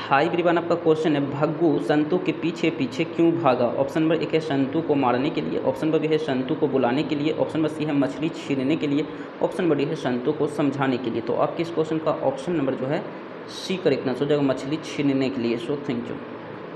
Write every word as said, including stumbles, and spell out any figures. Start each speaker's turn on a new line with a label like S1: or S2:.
S1: High everyone, आपका question है भग्गू संतू के पीछे पीछे क्यों भागा। ऑप्शन नंबर एक है संतू को मारने के लिए, ऑप्शन नंबर बी है संतू को बुलाने के लिए, ऑप्शन नंबर सी है मछली छीनने के लिए, ऑप्शन नंबर डी है संतू को समझाने के लिए। तो आपके इस क्वेश्चन का ऑप्शन नंबर जो है सी करेक्ट आंसर हो जाएगा, मछली छीनने के लिए। So thank you.